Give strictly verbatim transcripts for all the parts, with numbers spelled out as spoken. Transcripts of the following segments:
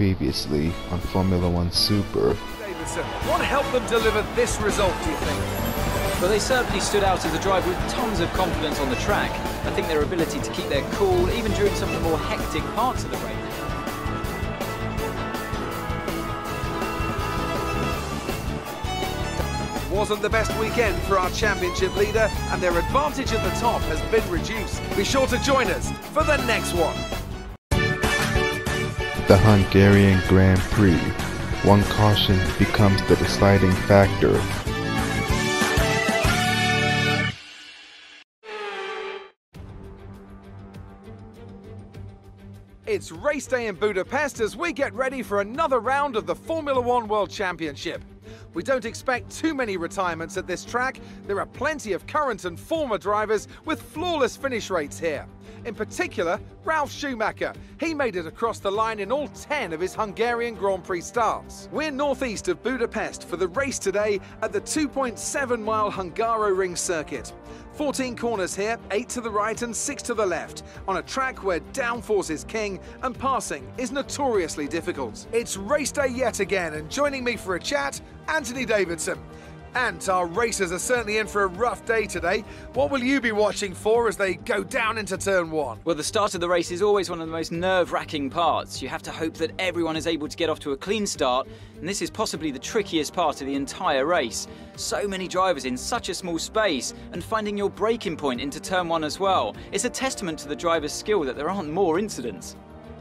previously on Formula One Super. Davidson, what helped them deliver this result, do you think? Well, they certainly stood out as a driver with tons of confidence on the track. I think their ability to keep their cool, even during some of the more hectic parts of the race. Wasn't the best weekend for our championship leader, and their advantage at the top has been reduced. Be sure to join us for the next one. The Hungarian Grand Prix. One caution becomes the deciding factor. It's race day in Budapest as we get ready for another round of the Formula One World Championship. We don't expect too many retirements at this track. There are plenty of current and former drivers with flawless finish rates here. In particular, Ralf Schumacher. He made it across the line in all ten of his Hungarian Grand Prix starts. We're northeast of Budapest for the race today at the two point seven mile Hungaroring circuit. fourteen corners here, eight to the right and six to the left, on a track where downforce is king and passing is notoriously difficult. It's race day yet again, and joining me for a chat, Anthony Davidson. And our racers are certainly in for a rough day today. What will you be watching for as they go down into turn one? Well, the start of the race is always one of the most nerve-wracking parts. You have to hope that everyone is able to get off to a clean start, and this is possibly the trickiest part of the entire race. So many drivers in such a small space, and finding your braking point into turn one as well. It's a testament to the driver's skill that there aren't more incidents.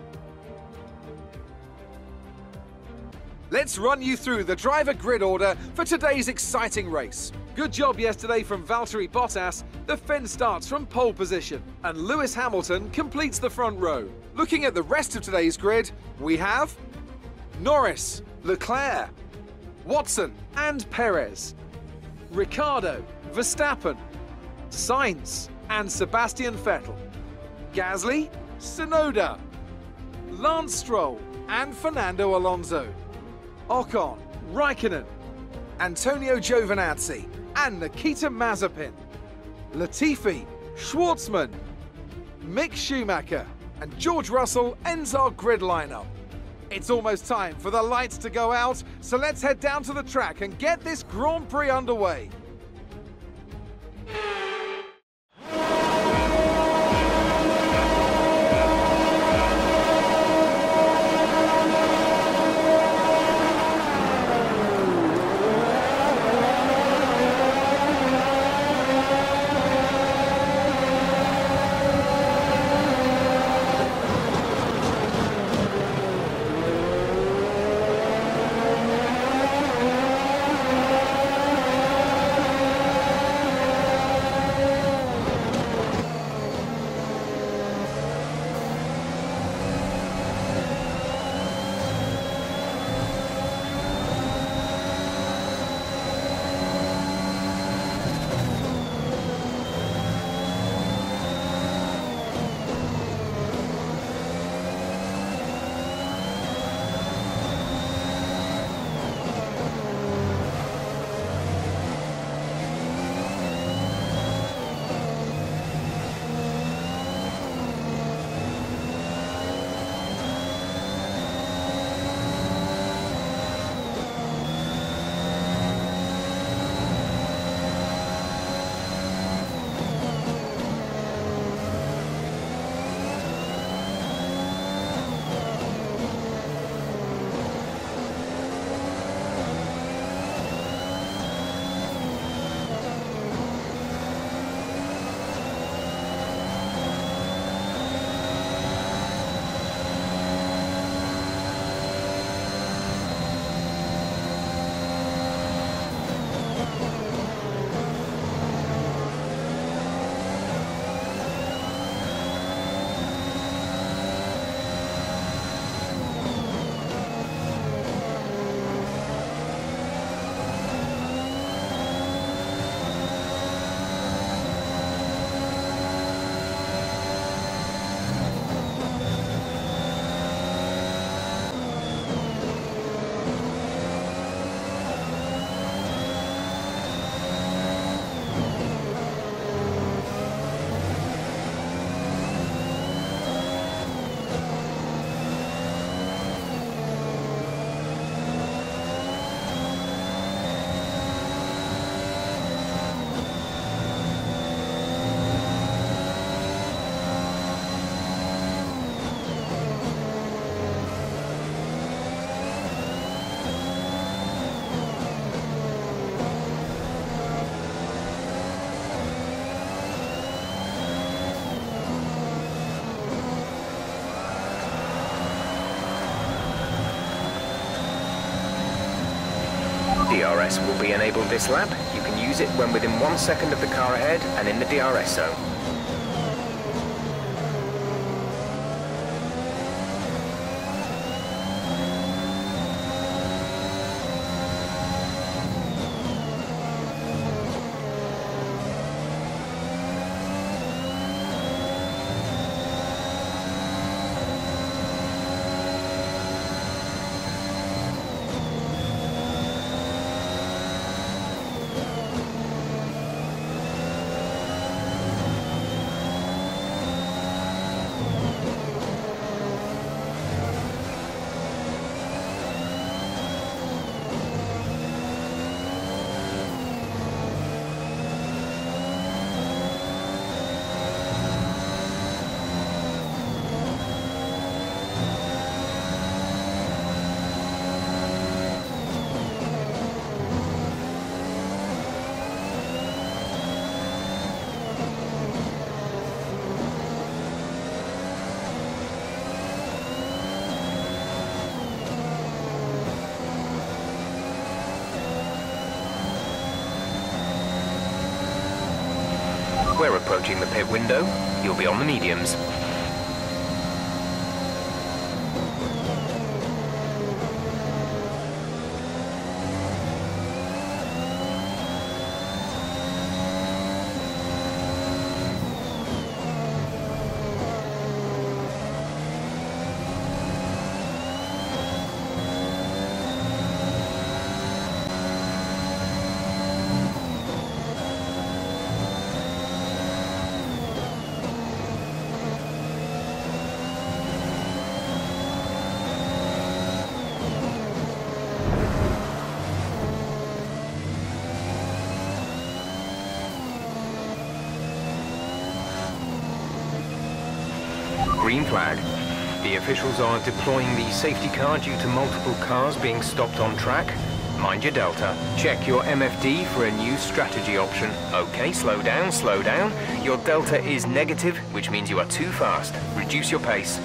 Let's run you through the driver grid order for today's exciting race. Good job yesterday from Valtteri Bottas. The Finn starts from pole position, and Lewis Hamilton completes the front row. Looking at the rest of today's grid, we have Norris, Leclerc, Watson and Perez, Ricciardo, Verstappen, Sainz and Sebastian Vettel, Gasly, Tsunoda, Lance Stroll and Fernando Alonso, Ocon, Raikkonen, Antonio Giovinazzi and Nikita Mazepin, Latifi, Schwartzman, Mick Schumacher and George Russell ends our grid lineup. It's almost time for the lights to go out, so let's head down to the track and get this Grand Prix underway. D R S will be enabled this lap. You can use it when within one second of the car ahead and in the D R S zone. We're approaching the pit window. You'll be on the mediums. Green flag. The officials are deploying the safety car due to multiple cars being stopped on track. Mind your delta. Check your M F D for a new strategy option. Okay, slow down, slow down. Your delta is negative, which means you are too fast. Reduce your pace.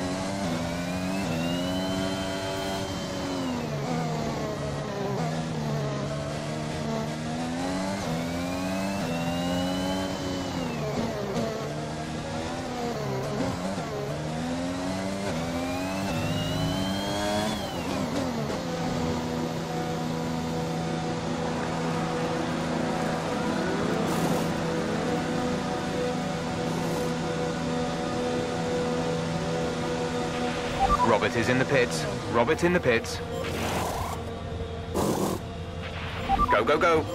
Robert is in the pits. Robert in the pits. Go, go, go.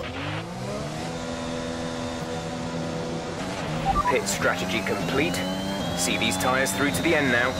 Pit strategy complete. See these tyres through to the end now.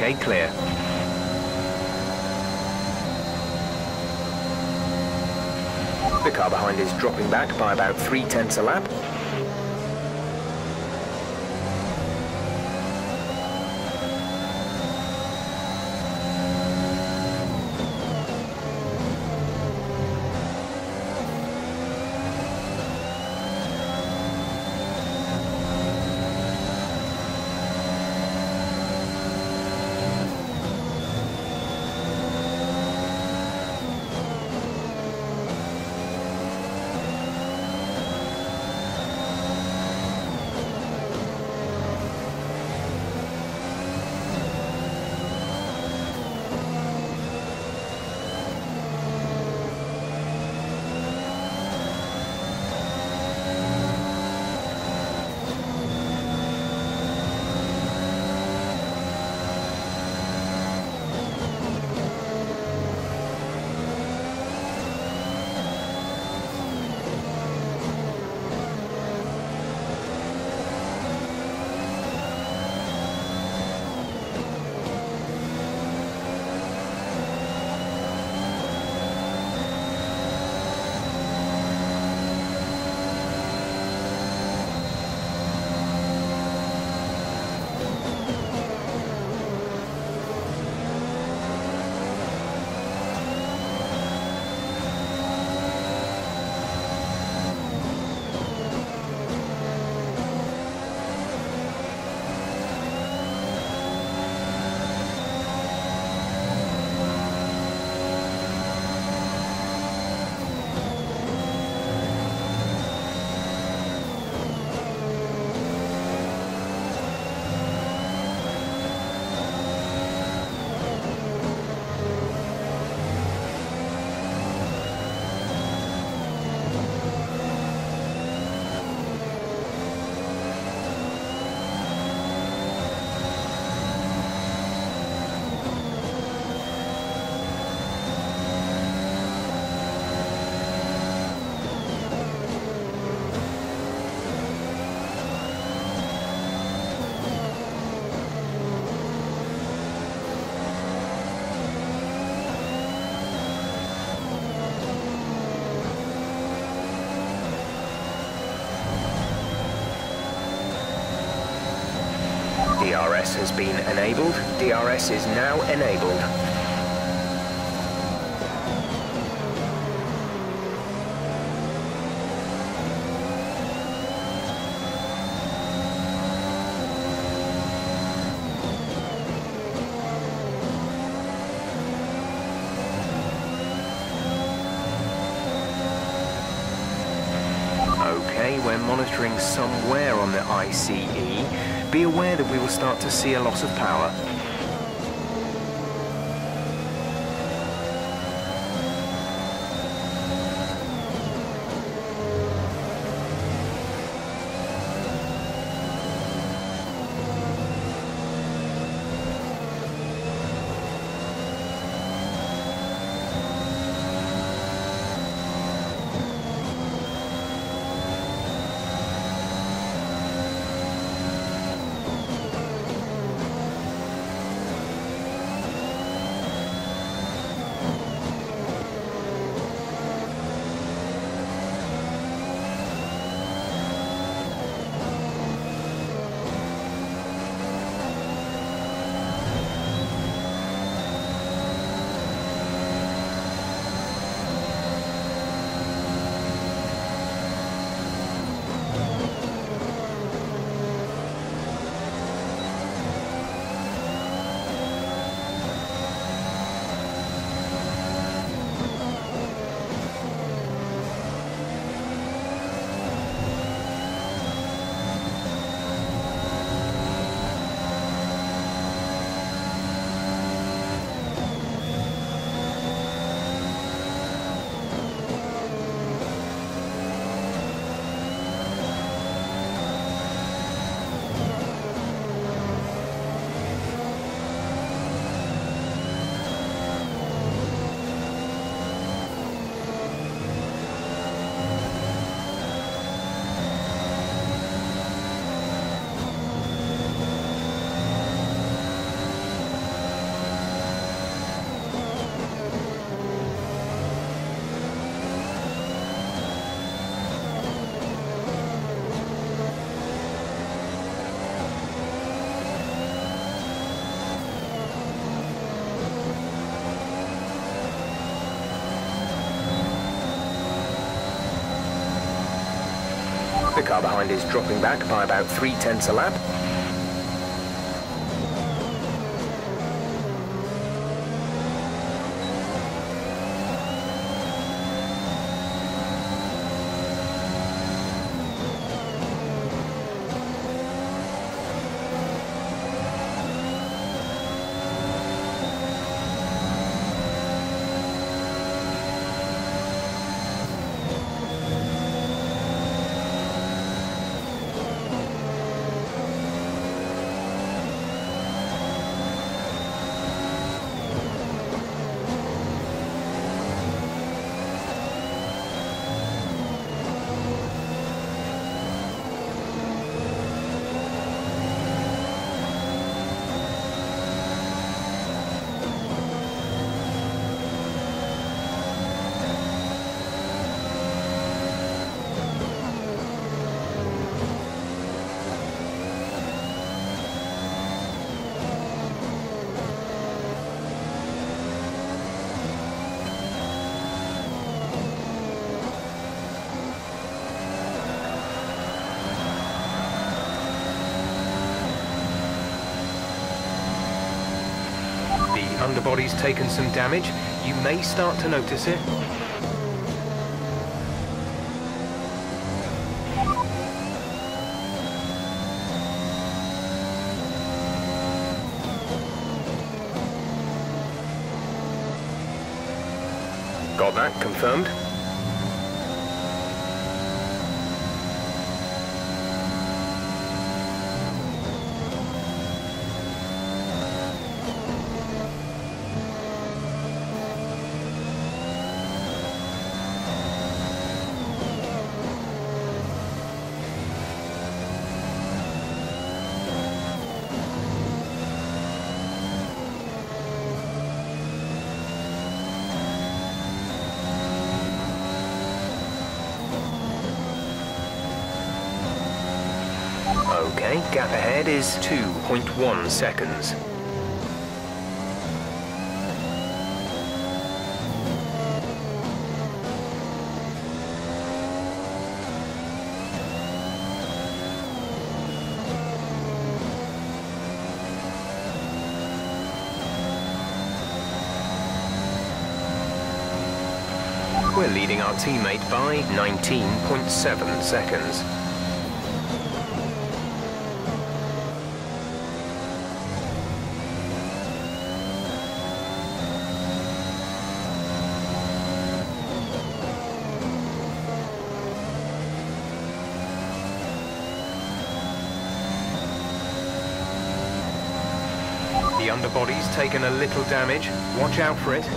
Okay, clear. The car behind is dropping back by about three tenths a lap. D R S has been enabled. D R S is now enabled. Okay, we're monitoring somewhere on the I C E. Be aware that we will start to see a loss of power. The car behind is dropping back by about three tenths a lap. Underbody's taken some damage. You may start to notice it. Got that confirmed. Okay, gap ahead is two point one seconds. We're leading our teammate by nineteen point seven seconds. The underbody's taken a little damage. Watch out for it.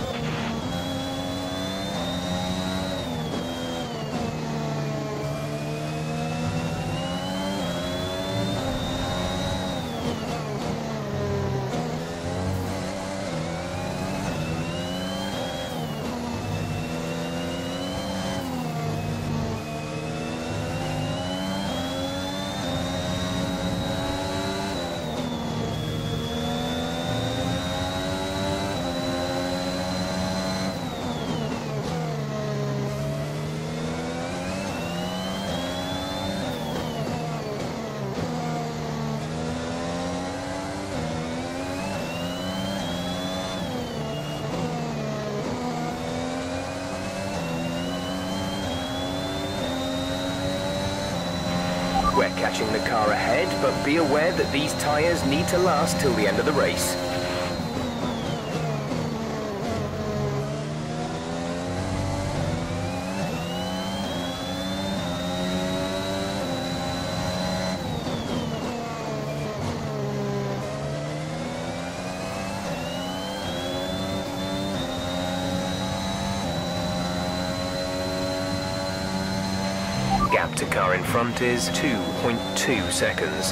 We're catching the car ahead, but be aware that these tyres need to last till the end of the race. Gap to car in front is two point two seconds.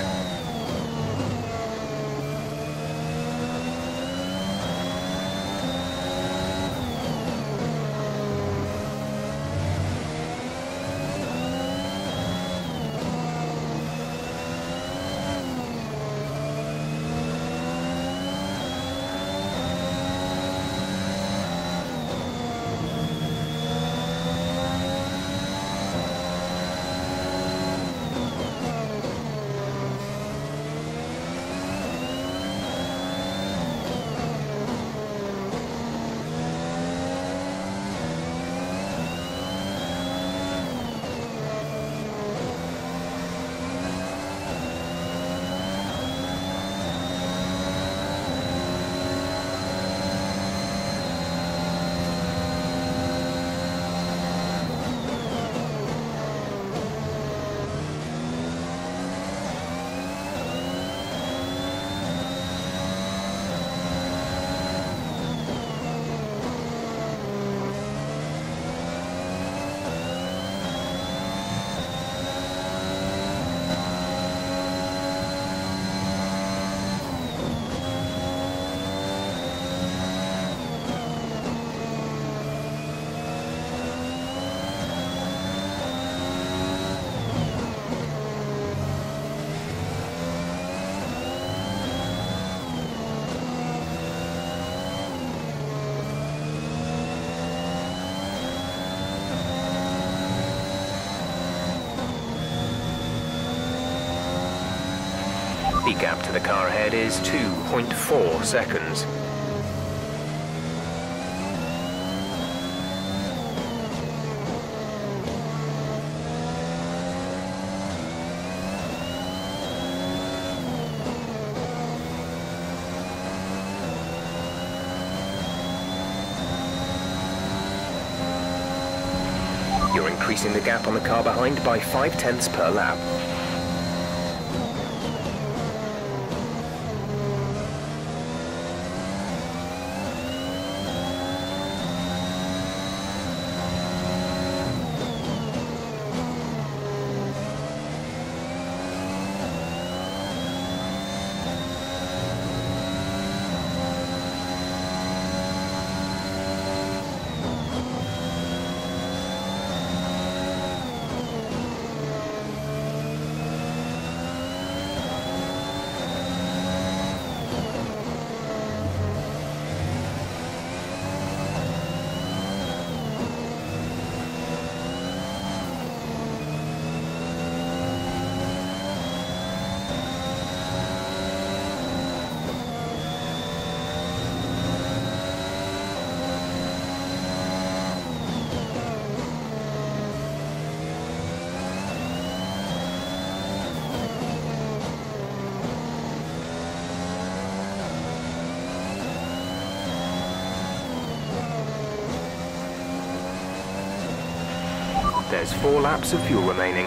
The gap to the car ahead is two point four seconds. You're increasing the gap on the car behind by five tenths per lap. There's four laps of fuel remaining.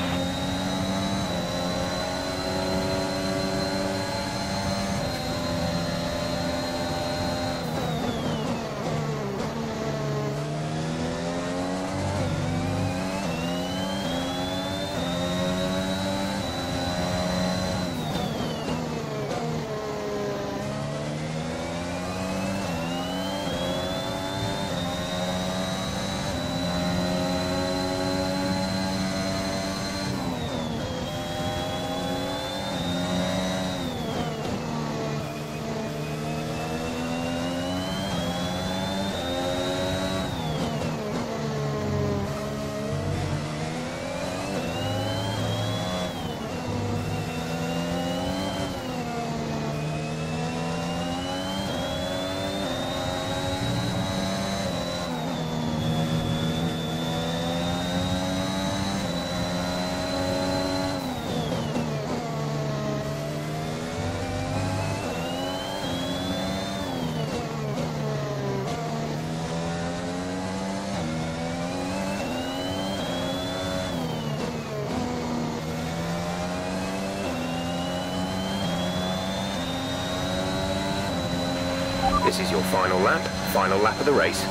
This is your final lap, final lap of the race.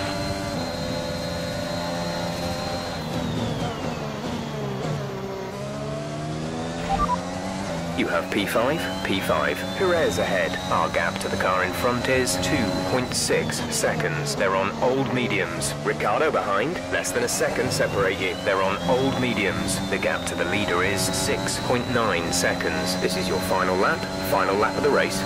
You have P five, P five, Perez ahead. Our gap to the car in front is two point six seconds. They're on old mediums. Ricardo behind, less than a second separate you. They're on old mediums. The gap to the leader is six point nine seconds. This is your final lap, final lap of the race.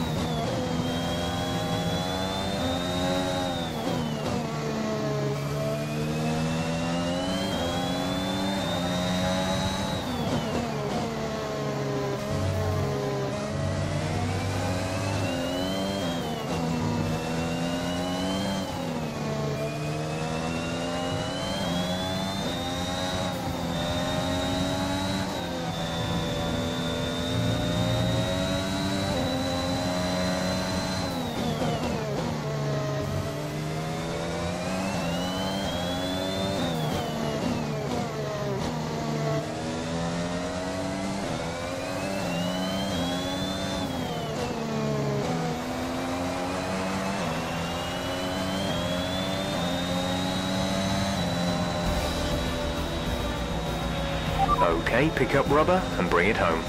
Okay, pick up rubber and bring it home.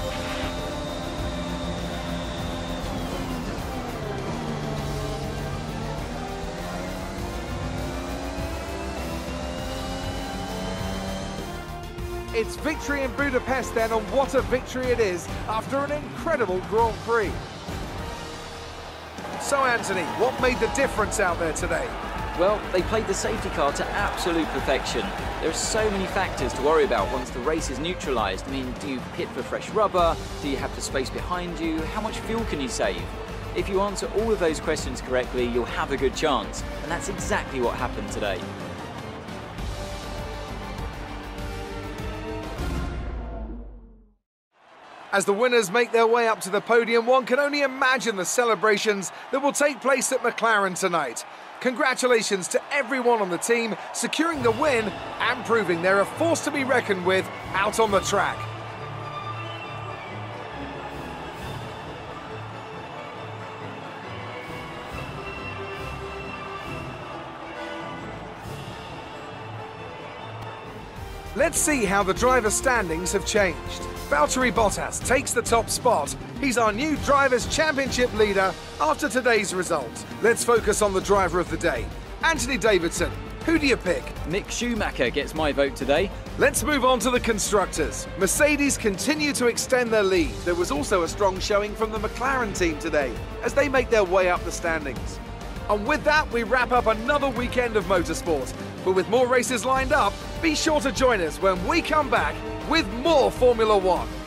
It's victory in Budapest then, and what a victory it is after an incredible Grand Prix. So Anthony, what made the difference out there today? Well, they played the safety car to absolute perfection. There are so many factors to worry about once the race is neutralised. I mean, do you pit for fresh rubber? Do you have the space behind you? How much fuel can you save? If you answer all of those questions correctly, you'll have a good chance. And that's exactly what happened today. As the winners make their way up to the podium, one can only imagine the celebrations that will take place at McLaren tonight. Congratulations to everyone on the team, securing the win and proving they're a force to be reckoned with out on the track. Let's see how the driver standings have changed. Valtteri Bottas takes the top spot. He's our new Drivers' Championship leader after today's result. Let's focus on the driver of the day. Anthony Davidson, who do you pick? Mick Schumacher gets my vote today. Let's move on to the constructors. Mercedes continue to extend their lead. There was also a strong showing from the McLaren team today as they make their way up the standings. And with that, we wrap up another weekend of motorsport. But with more races lined up, be sure to join us when we come back with more Formula One.